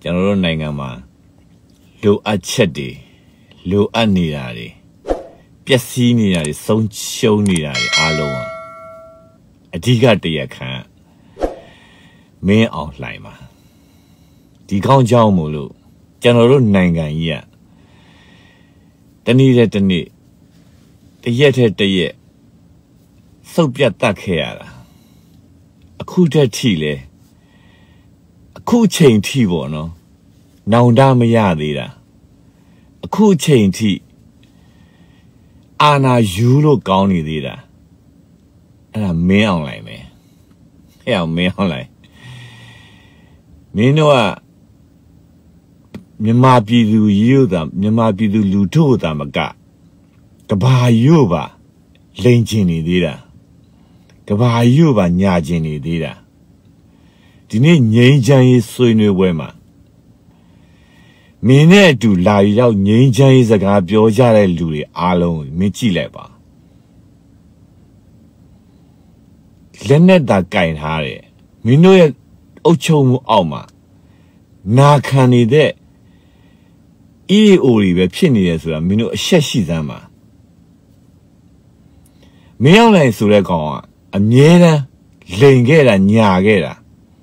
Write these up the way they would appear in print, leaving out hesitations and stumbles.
ကျွန်တော်တို့နိုင်ငံမှာလိုအပ်ချက်တွေလိုအပ်နေတာတွေပျက်စီးနေတာတွေဆုံးရှုံးနေတာတွေအားလုံးအဓိကတရားခံမင်းအောင်လှိုင်ပါဒီကောင်းကြောင်းမို့လို့ကျွန်တော်တို့နိုင်ငံကြီးကတနေ့တနေ့တရက်တရက်စုပ်ပြတ်တတ်ခဲ့ရတာအခုတည်းထိလေအခုချိန်ထိပေါ့နော်နောင်တမရသေးတာအခုချိန်ထိအာနာယူလို့ကောင်းနေသေးတာအဲ့ဒါမင်းအောင်လိုက်မယ်ဟဲ့အောင်မင်းအောင်လိုက်မင်းတို့ကမြန်မာပြည်သူရိုးတာမြန်မာပြည်သူလူထုတာမကကဘာရိုးပါလိန်ချင်နေသေးတာကဘာရိုးပါညာချင်နေသေးတာဒီနေ့ငိမ့်ချမ်းရေးဆွေးနွေးပွဲမှာမင်းနဲ့အတူလာရောက်ငိမ့်ချမ်းရေးစကားပြောကြတဲ့လူတွေအားလုံးမင်းကြည့်လိုက်ပါလက်နဲ့တာကင်ထားတယ်မင်းတို့ရဲ့အုပ်ချုပ်မှုအောက်မှာနာခံနေတဲ့EO တွေပဲဖြစ်နေတယ်ဆိုတာမင်းတို့အရှက်ရှိစမ်းပါမင်းအောင်လိုက်ဆိုတဲ့ကောင်ကအမြဲတမ်းလိန်ခဲ့တာညာခဲ့တာ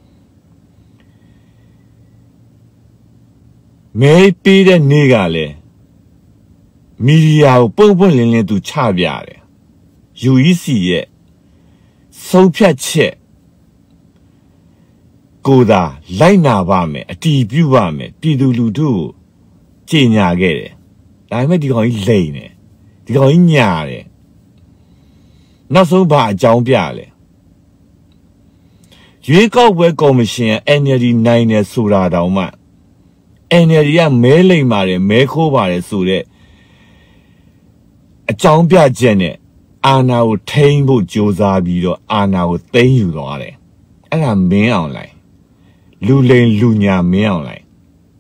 မဲပေးတဲ့နေ့ကလည်းမီဒီယာကိုပုံပွင့်လင်းလင်းသူချပြတယ် UEC ရဲ့ဆုံးဖြတ်ချက်ကိုသာလိုက်နာပါမယ်အတီးပြုပါမယ်ပြည်သူလူထုကိုကြေညာခဲ့တယ်ဒါပေမဲ့ဒီကောင်ကြီးလိန်တယ်ဒီကောင်ကြီးညာတယ်နောက်ဆုံးဘာအကြောင်းပြလဲရွေးကောက်ပွဲကော်မရှင် NLD နိုင်တယ်ဆိုတာတောင်မှ NLD ကမဲလိမ်ပါတယ်မဲခိုးပါတယ်ဆိုတဲ့အကြောင်းပြချက်နဲ့အာဏာကိုထိန်းဖို့ကြိုးစားပြီးတော့အာဏာကိုသိမ်းယူသွားတယ်အဲ့ဒါမင်းအောင်လိုက်လူလိန်လူညာမင်းအောင်လိုက်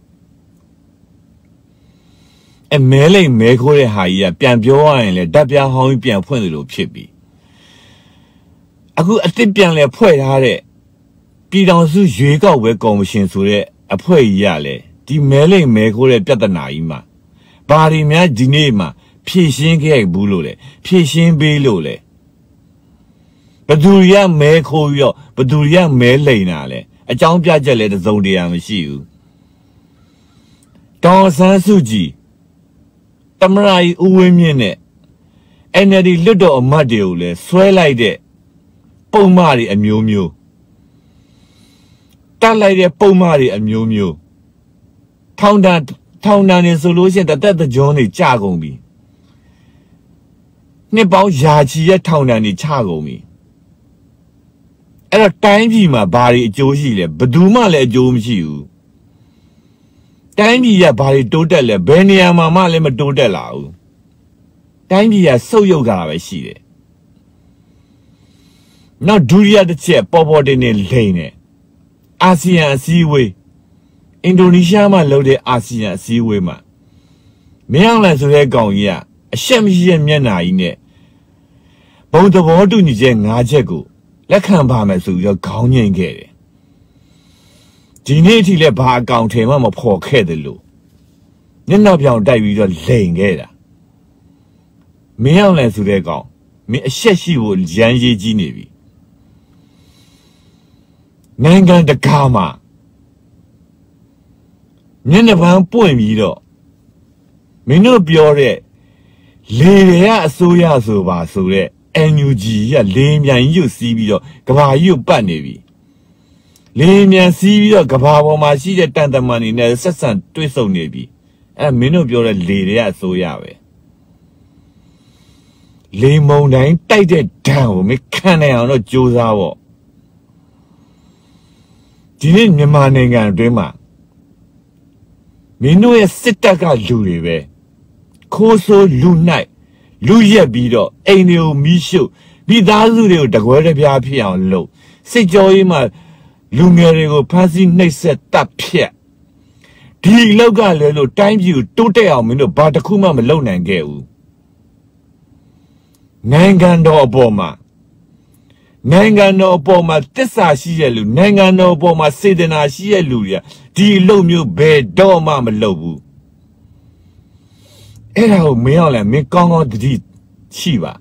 မဲလိမ်မဲခိုးတဲ့ဟာကြီးကပြန်ပြောရရင်လေဓာတ်ပြားဟောင်းကြီးပြန်ဖွင့်တယ်လို့ဖြစ်ပြီအခုအစ်စ်ပြန်လဲဖွဲ့ထားတဲ့ပြည်တော်စုရွေးကောက်ပွဲကော်မရှင်ဆိုတဲ့အဖွဲ့ကြီးရလဲဒီမဲလိမ်မဲခိုးတဲ့ပြဿနာကြီးမှာဘာတွေများဒီနေ့မှာဖြည့်ရှင်းခဲ့ဘူးလို့လေဖြည့်ရှင်းပေးလို့လေဘသူရမဲခိုးပြီးတော့ဘသူရမဲလိမ်တာလဲအကြောင်းပြချက်လဲတစုံတရာမရှိဘူးဒေါ်ဆန်းစုကြည်တမရာကြီးဦးဝင်းမြင့်နဲ့ NLD လွတ်တော်အမတ်တွေကိုလဲဆွဲလိုက်တဲ့ပုံမှားတွေအမျိုးမျိုးတက်လိုက်တဲ့ပုံမှားတွေအမျိုးမျိုးထောင်တန်းနေဆိုလို့ရှိရင်တသက်တကြွနေကြကုန်ပြီနှစ်ပေါင်းရာချီရဲ့ထောင်တန်းနေချကုန်ပြီအဲ့တော့တိုင်းပြည်မှာဘာတွေအကျိုးရှိလဲဘယ်သူမှလည်းအကျိုးမရှိဘူးတိုင်းပြည်ကဘာတွေတိုးတက်လဲဘယ်နေရာမှာလည်းမတိုးတက်လာဘူးတိုင်းပြည်ကဆုတ်ယုတ်တာပဲရှိတယ်နောက်ဒုတိယတစ်ချက်ပေါ်တင်နေလိမ့်နေအာဆီယံအစည်းအဝေးအင်ဒိုနီးရှားမှာလုပ်တဲ့အာဆီယံအစည်းအဝေးမှာမင်းအောင်လှိုင်ဆိုတဲ့ကောင်ကြီးကအရှက်မရှိတဲ့မျက်နှာကြီးနဲ့ဘုံသဘောတူညီချက်၅ချက်ကိုလက်ခံပါမယ်ဆိုပြီးတော့ခေါင်းငိမ့်ခဲ့တယ်ဒီနေ့အထိလည်းဘာအကောင်ထဲမှမဖော်ခဲ့တယ်လို့မျက်နှာပြောင်တိုက်ပြီးတော့လိန်ခဲ့တာမင်းအောင်လှိုင်ဆိုတဲ့ကောင်မင်းအရှက်ရှိဖို့ရမ်းရေးကြီးနေပြီနိုင်ငံတကာမှာမျက်နှာပန်းပွင့်ပြီးတော့မင်းတို့ပြောတဲ့လေတွေကအစိုးရဆိုပါဆိုတဲ့ NUG ကလေမြန်ကြီးကိုစီးပြီးတော့ကဘာကြီးကိုပတ်နေပြီလေမြန်စီးပြီးတော့ကဘာပေါ်မှာရှိတဲ့တန်တမန်တွေနဲ့ဆက်ဆံတွေ့ဆုံနေပြီအဲ့မင်းတို့ပြောတဲ့လေတွေကအစိုးရပဲလေမုံတိုင်းတိုက်တဲ့ဓာတ်ကိုမခံနိုင်အောင်တော့ကြိုးစားပေါ့ဒီနေ့မြန်မာနိုင်ငံအတွင်းမှာမင်းတို့ရဲ့စစ်တပ်ကလူတွေပဲခိုးဆိုးလူနိုင်လူရက်ပြီးတော့အိမ်တွေကိုမီးရှို့မိသားစုတွေကိုတကွဲတပြားဖြစ်အောင်လုပ်စစ်ကြောရေးမှာလူငယ်တွေကိုဖမ်းဆီးနှိပ်စက်တပ်ဖြတ်ဒီလောက်ကလည်းလို့တိုင်းပြည်ကိုတိုးတက်အောင်မင်းတို့ဘာတစ်ခုမှမလုပ်နိုင်ခဲ့ဘူးနိုင်ငံတော်အပေါ်မှာနိုင်ငံတော်အပေါ်မှာတစ္ဆာရှိရဲ့လူနိုင်ငံတော်အပေါ်မှာစေတနာရှိရဲ့လူတွေကဒီအလုပ်မျိုးဘယ်တော့မှမလုပ်ဘူးအဲ့ဒါကိုမင်းအောင်လဲမင်းကောင်းကောင်းတတိရှိပါ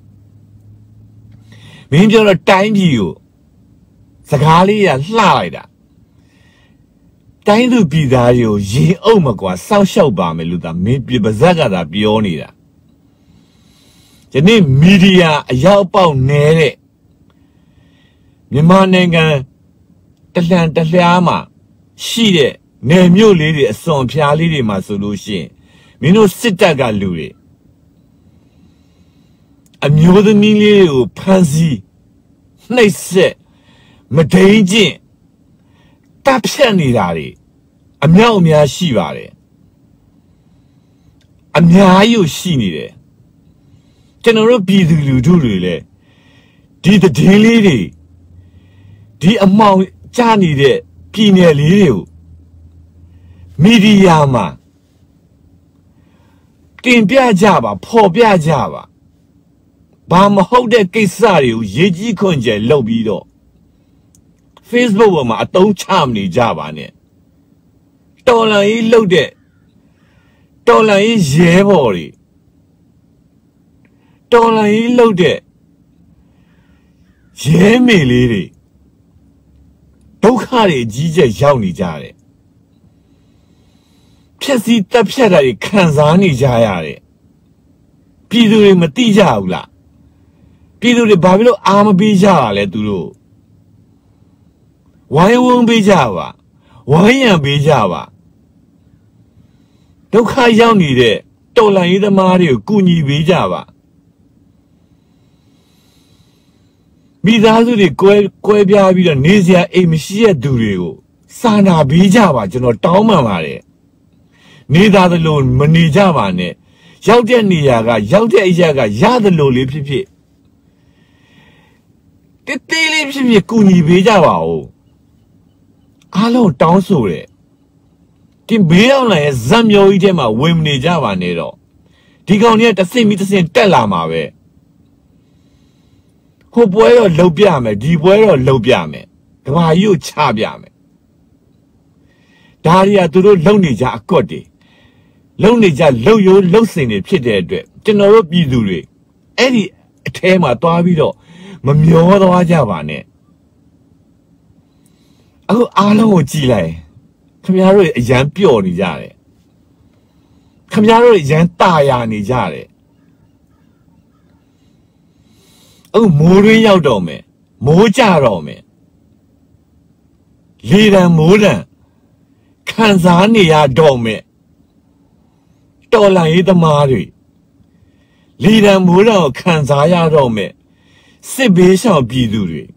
မင်းပြောတော့တိုင်းပြည်ကိုစကားလေးရလှလိုက်တာတိုင်းသူပြည်သားတွေကိုရင်အုပ်မကွာစောင့်ရှောက်ပါမယ်လို့သာမင်းပြပါဇက်ကသာပြောနေတာယနေ့မီဒီယာအရောက်ပေါက်နေတဲ့မြန်မာနိုင်ငံတလှန်တလျားမှာရှိတဲ့နယ်မြို့လေးတွေအစွန်ဖျားလေးတွေမှာဆိုလို့ရှိရင်မင်းတို့စစ်တပ်ကလူတွေအမျိုးသမီးလေးတွေကိုဖမ်းဆီးနှိပ်စက်မဒိန်ကျင့်တပ်ဖြတ်နေတာတွေအမြောက်အများရှိပါတယ်အများကြီးရှိနေတယ်ကျွန်တော်တို့ပြည်သူလူထုတွေလည်းဒီသတင်းလေးတွေဒီအမောင်ကြားနေတဲ့ပြည်နယ်လေးတွေကိုမီဒီယာမှာတင်ပြကြပါဖော်ပြကြပါဘာမဟုတ်တဲ့ကိစ္စတွေကိုရေးကြီးခွင့်ကျဲလုပ်ပြီးတော့ Facebook ပေါ်မှာအတုံးချမနေကြပါနဲ့တော်လန်ရေးလုပ်တဲ့တော်လန်ရေးရဲဘော်တွေတော်လန်ရေးလုပ်တဲ့ရဲမေလေးတွေဒုက္ခတွေအကြီးကျယ်ရောက်နေကြတယ်ဖြက်စီးတက်ဖြတ်တာတွေခံစားနေကြရတယ်ပြည်သူတွေမသိကြဘူးလားပြည်သူတွေဘာဖြစ်လို့အာမပေးကြတာလဲသူတို့ဝိုင်းဝန်းပေးကြပါဝိုင်းရံပေးကြပါဒုက္ခရောက်နေတဲ့တော်လှန်ရေးသမားတွေကိုကူညီပေးကြပါမိသားစုတွေကွဲပြားပြီးတော့နေစရာအိမ်မရှိတဲ့သူတွေကိုစာနာပေးကြပါကျွန်တော်တောင်းပန်ပါတယ်နေသားသလိုမနေကြပါနဲ့ရောက်တဲ့နေရာကရောက်တဲ့အရာကရသလိုလေးဖြစ်ဖြစ်တေးလေးဖြစ်ဖြစ်ကူညီပေးကြပါဦးအားလုံးတောင်းဆိုတယ်ဒီဘေးအောင်လာရဲ့ဇက်မျိုးကြီးထဲမှာဝင်နေကြပါနဲ့တော့ဒီကောင်တွေကတစ်စင်ပြီးတစ်စင်တက်လာမှာပဲဟိုပွဲတော့လှုပ်ပြမယ်ဒီပွဲတော့လှုပ်ပြမယ်ကဘာကြီးကိုချပြမယ်ဒါတွေကသူတို့လုံနေကြအကွက်တွေလုံနေကြလှုပ်ရိုးလှုပ်စင်တွေဖြစ်တဲ့အတွက်ကျွန်တော်တို့ပြည်သူတွေအဲ့ဒီအထဲမှာတွားပြီးတော့မမျောသွားကြပါနဲ့အခုအားလုံးကိုကြည့်လိုက်ခင်ဗျားတို့အရန်ပျော့နေကြတယ်ခင်ဗျားတို့အရန်တာယာနေကြတယ်အခုမိုးရင်းရောက်တော့မယ်မိုးကြတော့မယ်လေတံမိုးတံခံစားနေရတော့မယ်တော်လှန်ရေးသမားတွေလေတံမိုးတံကိုခံစားရတော့မယ်စစ်ဘေးရှောင်ပြည်သူတွေ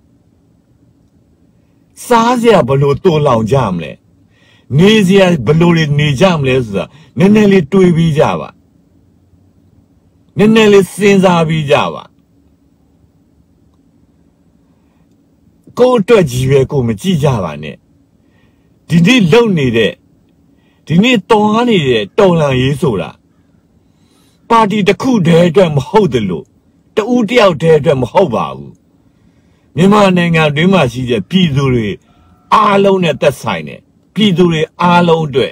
စားစရာဘလို့တိုးလောင်ကြမလဲနေစရာဘလို့နေကြမလဲဆိုတာနည်းနည်းလေးတွေးပြီးကြပါနည်းနည်းလေးစဉ်းစားပြီးကြပါကိုယ့်အတွက်ကြီးပဲကိုမကြည့်ကြပါနဲ့ဒီနေ့လုံနေတဲ့ဒီနေ့တော်နေတဲ့တော်လှန်ရေးဆိုတာပါတီတစ်ခုတည်းအတွက်မဟုတ်တယ်လို့တဦးတယောက်တည်းအတွက်မဟုတ်ပါဘူးမြန်မာနိုင်ငံတွင်းမှာရှိတဲ့ပြည်သူတွေအားလုံးနဲ့သက်ဆိုင်တယ်ပြည်သူတွေအားလုံးအတွက်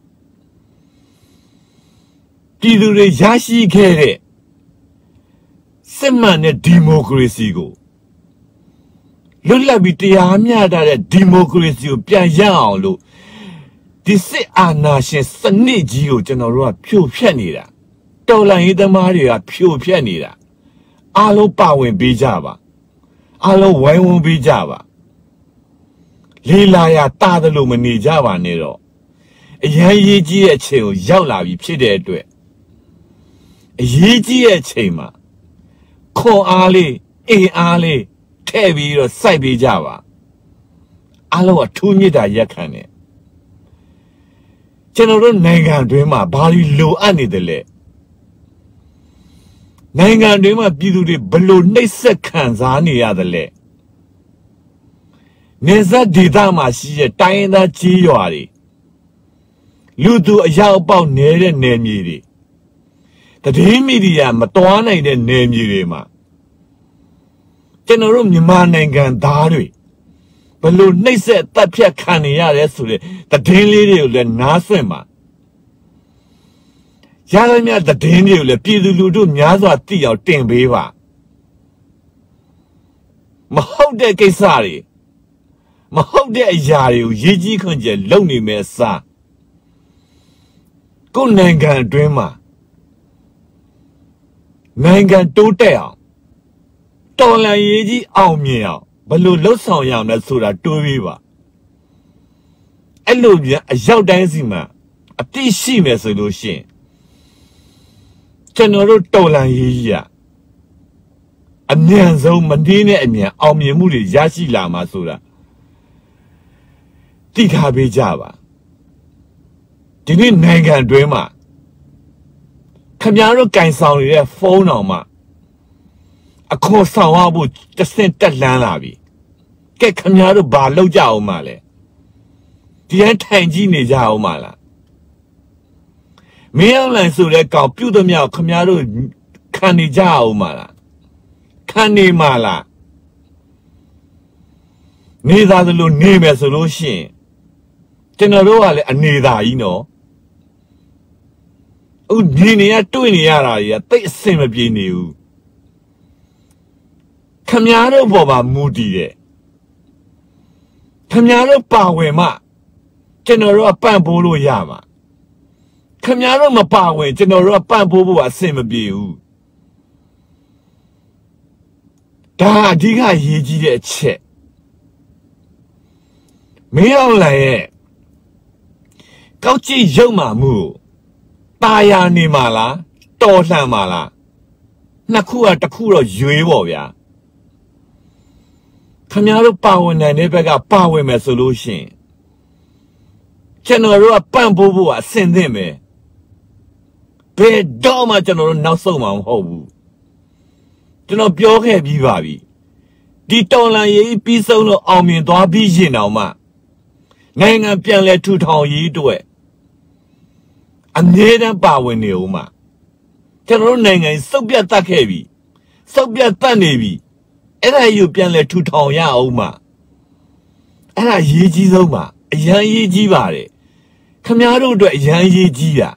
ပြည်သူတွေရရှိခဲ့တဲ့စစ်မှန်တဲ့ဒီမိုကရေစီကိုလွတ်လပ်ပြီးတရားမျှတတဲ့ဒီမိုကရေစီကိုပြန်ရအောင်လို့ဒီစစ်အာဏာရှင်စနစ်ကြီးကိုကျွန်တော်တို့ကဖြိုဖျက်နေတာတော်လှန်ရေးသမားတွေကဖြိုဖျက်နေတာအားလုံးပါဝင်ပေးကြပါအားလုံးဝိုင်းဝန်းပေးကြပါလေးလာရတာတယ်လို့မနေကြပါနဲ့တော့အရင်ရေးကြီးတဲ့အချိန်ကိုရောက်လာပြီဖြစ်တဲ့အတွက်အရေးကြီးတဲ့အချိန်မှာခွန်အားလေးအင်အားလေးထည့်ပြီးတော့စိုက်ပေးကြပါအားလုံးအထူးမြတ်တာရက်ခံတယ်ကျွန်တော်တို့နိုင်ငံတွင်းမှာဘာလို့လိုအပ်နေတယ်လဲနိုင်ငံတွင်းမှာပြည်သူတွေဘလို့နှိပ်စက်ခံစားနေရတယ်လဲနေဆက်ဒေသမှာရှိတဲ့တိုင်းရင်းသားကြီးရွာတွေလူသူအရောက်အပေါက်နေတဲ့နယ်မြေတွေတတိမီဒီယာမတွားနိုင်တဲ့နယ်မြေတွေမှာကျွန်တော်တို့မြန်မာနိုင်ငံသားတွေဘလို့နှိပ်စက်တပ်ဖြတ်ခံနေရတယ်ဆိုတဲ့သတင်းလေးတွေကိုလည်းနားဆွင့်ပါရသမျှသတင်းတွေကိုလည်းပြည်သူလူထုများစွာသိအောင်တင်ပေးပါမဟုတ်တဲ့ကိစ္စတွေမဟုတ်တဲ့အရာတွေကိုရေးကြီးခွင့်ကျလုပ်နေမယ်အစားကိုယ်နိုင်ငံအတွင်းမှာနိုင်ငံတိုးတက်အောင်တော်လှန်ရေးကြီးအောင်မြင်အောင်ဘယ်လိုလှုပ်ဆောင်ရမလဲဆိုတာတွေးပြီးပါအဲ့လိုပြန်အရောက်တိုင်းစီမှာအတိရှိမယ်ဆိုလို့ရှိရင်ကျွန်တော်တို့တော်လှန်ရေးကြီးအမြန်ဆုံးမနှင်းနဲ့အမြန်အောင်မြင်မှုတွေရရှိလာမှာဆိုတာသိထားပေးကြပါဒီနေ့နိုင်ငံအတွင်းမှာခင်ဗျားတို့ကင်ဆောင်နေတဲ့ဖုန်းတော်မှာအခေါ်ဆောင်ရဖို့တဆင့်တက်လန်းလာပြီကဲခင်ဗျားတို့ဘာလုပ်ကြအောင်မလဲဒီတိုင်းထိုင်ကြည့်နေကြအောင်မလားမင်းအောင်လိုင်းဆိုတဲ့ကောင်ပြုတ်သမျှခင်ဗျားတို့ခံနေကြအောင်မလားခံနေမလားနေသားသလိုနေမယ်ဆိုလို့ရှိရင်ကျွန်တော်တို့ကလည်းအနေသာကြီးနော်ဦးဒီနေရတွေ့နေရတာကြီးတိတ်အဆင်မပြေနေဘူးခမများတို့ပေါ်မှာမူတည်တယ်ခမများတို့ပါဝင်မှကျွန်တော်တို့ကပန့်ပိုးလို့ရမှာခမများတို့မပါဝင်ကျွန်တော်တို့ကပန့်ပိုးဖို့အဆင်မပြေဘူးဒါအဓိကရေးကြီးတဲ့အချက်မင်းအောင်လှိုင်ရဲ့ကောက်ကြည့်ရုံမှမှုตาယာနေမှာလားတော်လှန်မှာလားနှစ်ခုကတစ်ခုတော့ရွေးပေါ့ဗျာခင်ဗျားတို့ပါဝင်နိုင်တဲ့ဘက်ကပါဝင်မယ်ဆိုလို့ရှိရင်ကျွန်တော်တို့ကပန့်ပိုးဖို့အဆင်သင့်ပဲဘယ်တော့မှကျွန်တော်တို့နောက်ဆုံးမှာမဟုတ်ဘူးကျွန်တော်ပြောခဲ့ပြီးပါပြီဒီတော်လှန်ရေးပြီးဆုံးလို့အောင်မြင်သွားပြီးရင်တောင်မှနိုင်ငံပြန်လဲထူထောင်ရေးအတွက်အမြဲတမ်းပါဝင်နေဦးမှာကျွန်တော်တို့နိုင်ငံစုပ်ပြတ်တတ်ခဲ့ပြီစုပ်ပြတ်တတ်နေပြီအဲ့ဒါယူပြန်လဲထူထောင်ရအောင်မှာအဲ့ဒါရေးကြီးဆုံးပါအရန်ရေးကြီးပါတယ်ခမည်းတော်အတွက်အရန်ရေးကြီးတာ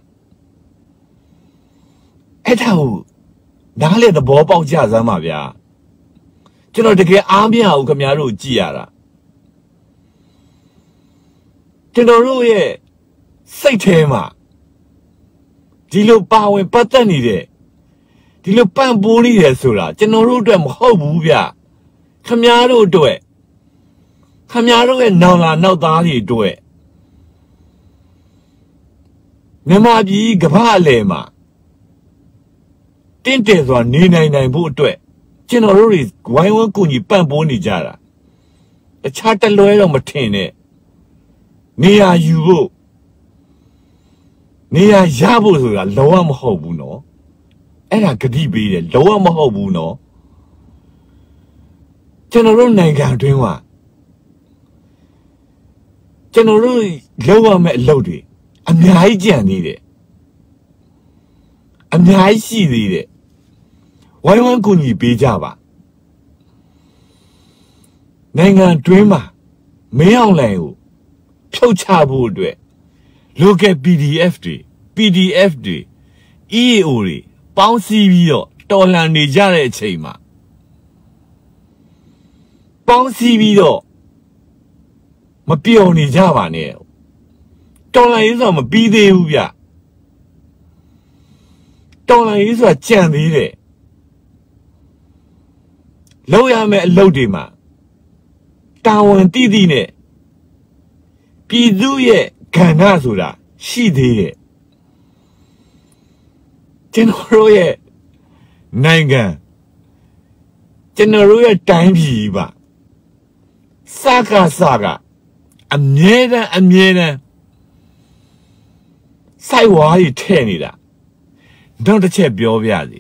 အဲ့ဒါကိုနားလေသဘောပေါက်ကြစမ်းပါဗျာကျွန်တော်တကယ်အားမရဘူးခမည်းတော်ကြည့်ရတာကျွန်တော်တို့ရဲ့စိတ်ထဲမှာဒီလိုပါဝင်ပတ်သက်နေတဲ့ဒီလိုပန့်ပိုးနေတယ်ဆိုတာကျွန်တော်တို့အတွက်မဟုတ်ဘူးဗျခမည်းတော်အတွက်ခမည်းတော်ရဲ့နောင်လာနောက်သားတွေအတွက်မြန်မာပြည်ကမ္ဘာအလယ်မှာတင့်တယ်စွာနေနိုင်ဖို့အတွက်ကျွန်တော်တို့တွေဝိုင်းဝန်းကူညီပံ့ပိုးနေကြတာတခြားတလွဲတော့မထင်နဲ့နေရာယူဖို့နေရာရဖို့ဆိုတာလောကမဟုတ်ဘူးနော်အဲ့ဒါဂတိပေးတယ်လောကမဟုတ်ဘူးနော်ကျွန်တော်တို့နိုင်ငံအတွင်းမှာကျွန်တော်တို့လုပ်ရမယ့်အလုပ်တွေအများကြီးကြံနေတယ်အများကြီးရှိသေးတယ်ဝိုင်းဝန်းကူညီပေးကြပါနိုင်ငံတွင်းမှာမင်းအောင်လှိုင်ကိုဖြုတ်ချဖို့အတွက် local PDF တွေ EAO တွေပေါင်းစည်းပြီးတော့တော်လှန်နေကြတဲ့အချိန်မှာပေါင်းစည်းပြီးတော့မပြောနေကြပါနဲ့တော်လှန်ရေးဆိုတာမပြီးသေးဘူးဗျတော်လှန်ရေးဆိုတာကြံသေးတယ်လုပ်ရမယ့်အလုပ်တွေမှာတာဝန်တည်တည်နဲ့ပြည်သူရဲ့ကဏ္ဍဆိုတာရှိသေးတယ်ကျွန်တော်တို့ရဲ့နိုင်ငံကျွန်တော်တို့ရဲ့တိုင်းပြည်ပါစကအမြဲတမ်းစိုက်ဝါးကြီးထဲ့နေတာနောက်တစ်ချက်ပြောပြစီ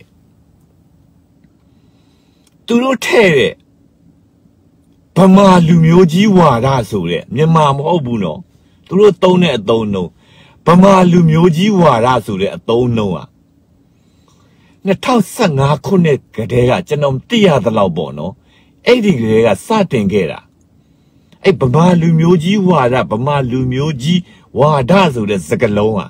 သူတို့ထဲ့တဲ့ဗမာလူမျိုးကြီးဝါဒဆိုတဲ့မြန်မာမဟုတ်ဘူးနော်သူတို့သုံးတဲ့အသုံးနှုန်းဗမာလူမျိုးကြီးဝါဒဆိုတဲ့အသုံးနှုန်းอ่ะ2015ခုနှစ်ကတည်းကကျွန်တော်သိရသလောက်ပေါ့နော်အဲ့ဒီကလေးကစတင်ခဲ့တာအဲ့ဗမာလူမျိုးကြီးဝါဒဗမာလူမျိုးကြီးဝါဒဆိုတဲ့စကားလုံးဟာ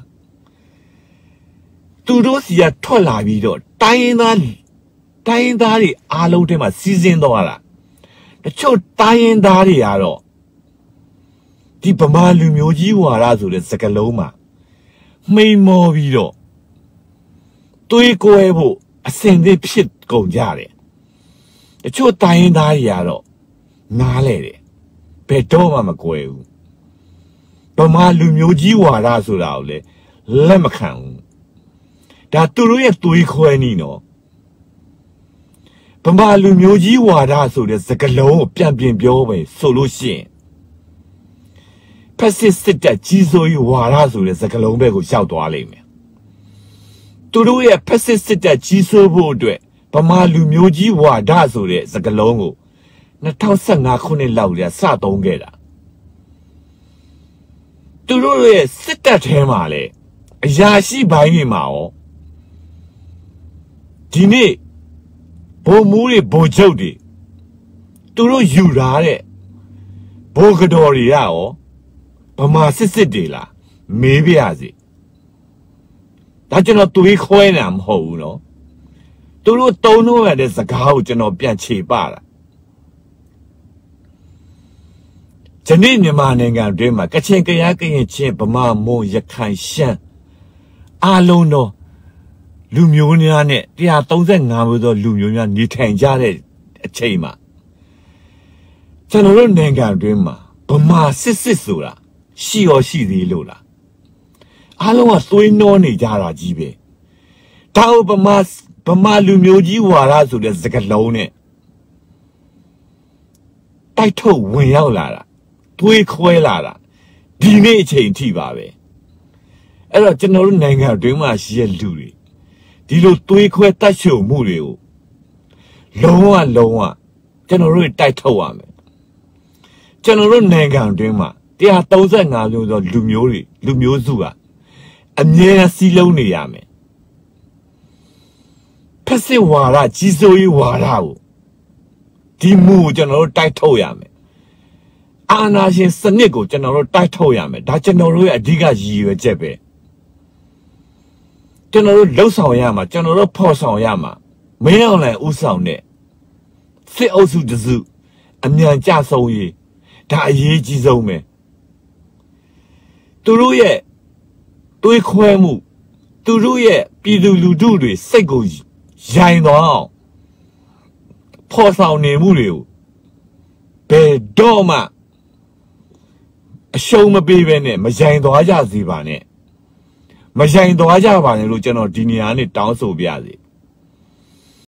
သူတို့စီကထွက်လာပြီးတော့တိုင်းရင်းသားတွေအားလုံးထဲမှာစီးစင်းသွားတာတချို့တိုင်းရင်းသားတွေကတော့ဒီဗမာလူမျိုးကြီးဝါဒဆိုတဲ့စကားလုံးမှာမိန်မောပြီးတော့တွေးကွဲဖို့အစင်သစ်ဖြစ်ကုန်ကြတယ်တချို့တိုင်းရင်းသားတွေကတော့နားလဲတယ်ဘယ်တော့မှမကွဲဘူးဗမာလူမျိုးကြီးဝါဒဆိုတာကိုလေလက်မခံဘူးဒါသူတို့ရဲ့တွေးခွဲနေနော်ဗမာလူမျိုးကြီးဝါဒဆိုတဲ့စကားလုံးကိုပြန်ပြင်ပြောပဲဆိုလို့ရှိရင်ဖက်စစ်တပ်ကြီးစိုးရေးဝါဒဆိုတဲ့စကားလုံးပဲကိုရှောက်သွားလိမ့်မယ်သူတို့ရဲ့ဖက်စစ်တပ်ကြီးစိုးဖို့အတွက်ဗမာလူမျိုးကြီးဝါဒဆိုတဲ့စကားလုံးကို2015ခုနှစ်လောက်ကြာစသုံးခဲ့တာသူတို့ရဲ့စစ်တပ်ထဲမှာလေအရာရှိပိုင်းတွေမှာရောဒီနေ့ဘုံမူးတွေဘုံချုပ်တွေသူတို့ယူထားတဲ့ဘိုးကတော်တွေရောဗမာစစ်တွေလားမေးပြရစီဒါကျွန်တော်တွေးခွဲတာမဟုတ်ဘူးနော်သူတို့တုံးလို့ရတဲ့စကားကိုကျွန်တော်ပြန်ခြေပတာဒီနေ့မြန်မာနိုင်ငံတွင်းမှာကချင်ကယားကရင်ချင်းဗမာမွန်ရခိုင်ရှမ်းအားလုံးတော့လူမျိုးများနဲ့135မျိုးသောလူမျိုးများနေထိုင်ကြတဲ့အချိန်မှာကျွန်တော်တို့နိုင်ငံတွင်းမှာဗမာစစ်ဆိုတာရှိရောရှိသေးလို့လားအားလုံးကသွေးနှောနေကြတာကြီးပဲဒါ့ဗမာလူမျိုးကြီးဝါဒဆိုတဲ့စကားလုံးနဲ့တိုက်ထုတ်ဝင်ရောက်လာတာတွေးခွဲလာတာဒီနေ့အချိန်ထိပါပဲအဲ့တော့ကျွန်တော်တို့နိုင်ငံတွင်းမှာရှိတဲ့လူတွေဒီလိုတွေးခွဲတတ်ရှုံမှုတွေကိုလုံးဝကျွန်တော်တို့တိုက်ထုတ်ရမယ်ကျွန်တော်တို့နိုင်ငံတွင်းမှာ135မျိုးသောလူမျိုးစုကအမြဲစီးလုံးနေရမယ်ဖက်စစ်ဝါဒကြီးစိုးရေးဝါဒကိုဒီမူကိုကျွန်တော်တို့တိုက်ထုတ်ရမယ်အာဏာရှင်စနစ်ကိုကျွန်တော်တို့တိုက်ထုတ်ရမယ်ဒါကျွန်တော်တို့ရဲ့အဓိကရည်ရွယ်ချက်ပဲကျွန်တော်တို့လှုပ်ဆောင်ရမှာကျွန်တော်တို့ဖော်ဆောင်ရမှာမင်းအောင်လှိုင်ဥဆောင်တဲ့စစ်အုပ်စုတစုအမြန်ကြဆုံးရေးဒါအရေးကြီးဆုံးပဲသူတို့ရဲ့တွေးခွဲမှုသူတို့ရဲ့ပြည်သူလူထုတွေစိတ်ကိုရိုင်သွားအောင်ဖော်ဆောင်နေမှုတွေကိုဘယ်တော့မှအရှုံးမပေးဘဲနဲ့မရိုင်သွားကြစေပါနဲ့မရိုင်သွားကြပါနဲ့လို့ကျွန်တော်ဒီနေရာနဲ့တောင်းဆိုပြရစီ